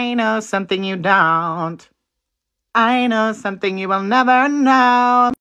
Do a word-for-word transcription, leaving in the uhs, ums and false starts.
I know something you don't. I know something you will never know.